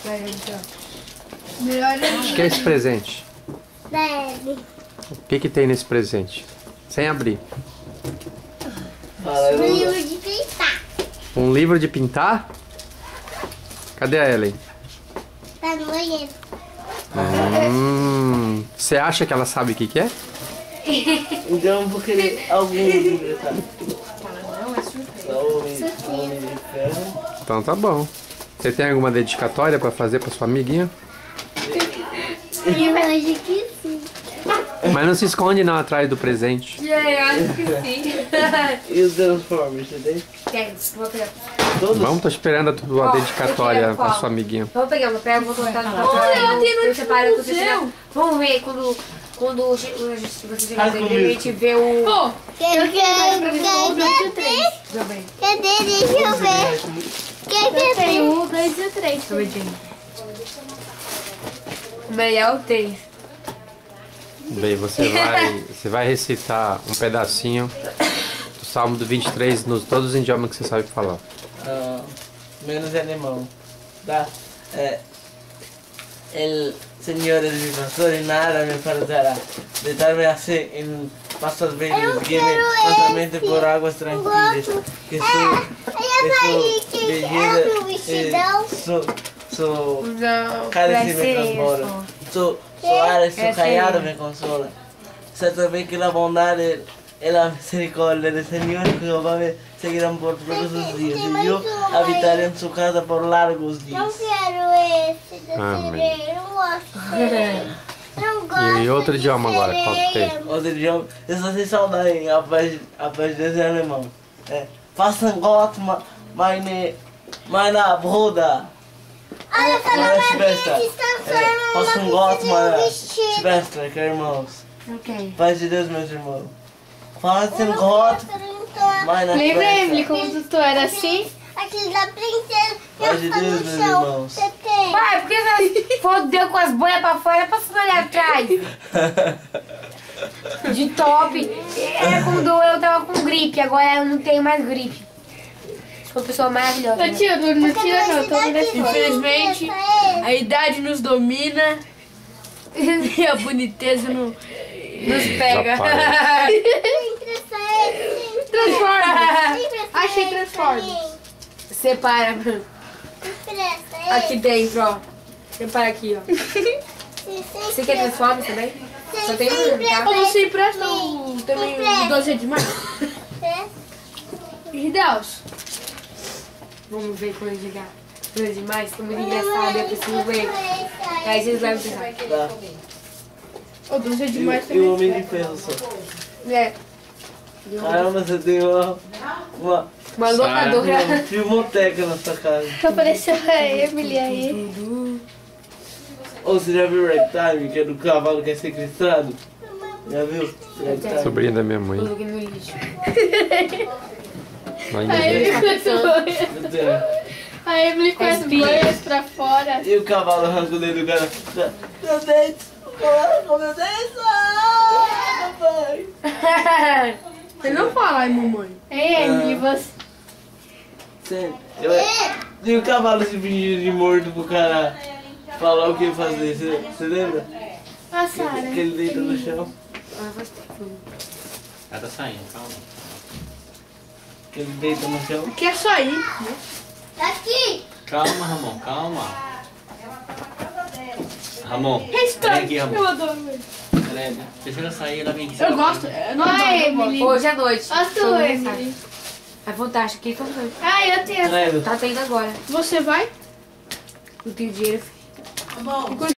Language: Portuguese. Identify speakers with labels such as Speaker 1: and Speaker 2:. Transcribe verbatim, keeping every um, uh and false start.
Speaker 1: O que é esse presente?
Speaker 2: Bebe.
Speaker 1: O que que tem nesse presente? Sem abrir.
Speaker 2: Um livro de pintar.
Speaker 1: Um livro de pintar? Cadê a Ellen?
Speaker 2: Tá no banheiro.
Speaker 1: Hum, você acha que ela sabe o que que é?
Speaker 3: Então eu vou querer alguém livre, tá?
Speaker 4: Não, é surpresa.
Speaker 3: Só o homem homem de ferro.
Speaker 1: Então tá bom. Você tem alguma dedicatória pra fazer pra sua amiguinha?
Speaker 2: Eu acho que sim.
Speaker 1: Mas não se esconde não atrás do presente.
Speaker 4: É, eu acho que sim.
Speaker 3: E os Transformers, você tem?
Speaker 4: Tem, vou pegar.
Speaker 3: Todos?
Speaker 1: Vamos, tô esperando a tua
Speaker 4: Ó,
Speaker 1: dedicatória
Speaker 4: eu quero
Speaker 1: pra
Speaker 4: qual?
Speaker 1: sua amiguinha.
Speaker 4: Vou pegar uma pega, vou colocar no papel.
Speaker 5: Olha, ela tem no
Speaker 4: Eu separo
Speaker 5: tipo
Speaker 4: com você.
Speaker 5: museu.
Speaker 4: Vamos ver quando, quando che- você chegar
Speaker 3: Ah,
Speaker 4: dele, a
Speaker 3: comigo.
Speaker 4: gente vê o...
Speaker 5: Pô,
Speaker 2: Quer quer
Speaker 5: dois e três.
Speaker 4: Também.
Speaker 2: Cadê? Deixa eu ver. Quer
Speaker 5: Eu
Speaker 2: que
Speaker 5: tenho um, dois e três.
Speaker 4: Também tem. O melhor tem.
Speaker 1: Bem, você vai, você vai recitar um pedacinho do Salmo do vinte e três nos todos os idiomas que você sabe falar.
Speaker 3: Ah, menos alemão. Tá? É, el Señor es mi pastor y nada me faltará. De tal me hace en pastos verdes, guíame constantemente por águas tranquilas. Que sou, que sou
Speaker 2: Ela viu o
Speaker 3: eh,
Speaker 2: vestidão?
Speaker 3: sou, sou
Speaker 4: Não,
Speaker 3: Cálice
Speaker 4: vai
Speaker 3: me
Speaker 4: ser
Speaker 3: transborda.
Speaker 4: isso.
Speaker 3: Su, su alas, su
Speaker 4: Ese
Speaker 3: callado
Speaker 4: es.
Speaker 3: me consola. Cierto ve que la bondad y y la misericordia del Señor Jehová me seguirán por todos los días. Y yo habitaré en su casa por largos
Speaker 2: Não
Speaker 3: días.
Speaker 2: quero esse da
Speaker 1: Amém.
Speaker 2: sereia. Não gosto de sereia. Não gosto
Speaker 1: E outro
Speaker 2: de
Speaker 1: idioma agora, qual que tem?
Speaker 2: sereia.
Speaker 3: Outro idioma, eu só sei saudar em após após desse alemão. É, façam Gott meine, meine Bruder.
Speaker 2: Olha, falou
Speaker 3: Meine
Speaker 2: pra mim,
Speaker 3: Schwester.
Speaker 2: eles estão
Speaker 3: É,
Speaker 2: falando
Speaker 3: façam
Speaker 2: uma
Speaker 3: Gott
Speaker 2: coisa de um
Speaker 3: meine
Speaker 2: vestido.
Speaker 3: Schwester, que é irmãos.
Speaker 4: Ok.
Speaker 3: Paz de Deus, meus irmãos. Façam Gott meine
Speaker 5: Lembra, Emily,
Speaker 3: Schwester.
Speaker 5: como tu era assim?
Speaker 2: Aquele da princesa que
Speaker 3: Paz de
Speaker 2: fica
Speaker 3: Deus,
Speaker 2: no
Speaker 3: meus
Speaker 2: chão.
Speaker 3: irmãos.
Speaker 2: Você tem.
Speaker 4: Pai, por que você fodeu com as boias pra fora pra você olhar atrás? De top. Era quando eu tava com gripe, agora eu não tenho mais gripe. Sou uma pessoa maravilhosa.
Speaker 5: Não tira, não, não tira não, tô vendo
Speaker 2: Daqui,
Speaker 5: fora.
Speaker 2: Infelizmente,
Speaker 5: A idade nos domina e a boniteza não nos pega.
Speaker 1: Desaparece.
Speaker 5: Transforma. Achei Transformers.
Speaker 4: Separa aqui dentro, ó. Separa aqui, ó. Você quer Transformers também? Só tem um, tá?
Speaker 5: Ou você empresta o, também o doze é demais? E Deus?
Speaker 4: Vamos ver quando chegar. Quando é demais, tá muito engraçado, eu preciso ver. Aí vocês vão pensar.
Speaker 3: Tá.
Speaker 5: O doze é
Speaker 3: E,
Speaker 5: demais
Speaker 3: e o
Speaker 5: também.
Speaker 3: Homem de Ferro só.
Speaker 4: É,
Speaker 3: Caramba, você tem uma, uma,
Speaker 4: uma locadora.
Speaker 3: uma filmoteca na sua casa.
Speaker 5: Apareceu a Emily aí.
Speaker 3: Ou você já viu Ragtime, que é do cavalo que é sequestrado? Já viu? Ragtime.
Speaker 1: Sobrinha da minha mãe.
Speaker 4: Coloquei no lixo.
Speaker 1: Lá em
Speaker 5: A
Speaker 1: Minas.
Speaker 5: Emily com as boias.
Speaker 3: Então,
Speaker 5: A Emily com as boias pra fora.
Speaker 3: e o cavalo arranca o dedo do cara. Meu dente! O cavalo arrancou meu dente! Ah, papai!
Speaker 5: Ele não fala, ai mamãe. Ei, Emily, você...
Speaker 3: Sério. Eu, e o cavalo se fingindo de morto pro cara falar o que fazer. Você, você lembra?
Speaker 5: Ah, Sara.
Speaker 3: Que ele deita no chão.
Speaker 6: Ela tá saindo, calma.
Speaker 3: Que ele deita no chão.
Speaker 5: Quer só ir.
Speaker 2: Aqui.
Speaker 6: Calma, Ramon, calma. Ramon, vem
Speaker 5: Restante.
Speaker 6: aqui, Ramon.
Speaker 5: Eu adoro ele.
Speaker 6: Peraí, deixa ela sair, ela vem aqui.
Speaker 5: Eu gosto. Eu não adoro, Ai, eu gosto. Emily.
Speaker 4: Hoje à noite.
Speaker 5: A
Speaker 4: Todo
Speaker 5: tua,
Speaker 4: mundo
Speaker 5: Emily.
Speaker 4: sabe. É fantástico. Quem foi?
Speaker 5: Ai, eu tenho.
Speaker 3: Credo.
Speaker 4: Tá tendo agora.
Speaker 5: Você vai?
Speaker 4: Não tenho dinheiro.
Speaker 5: Bom.